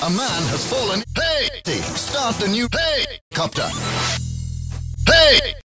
A man has fallen. Hey! Start the new helicopter. Hey!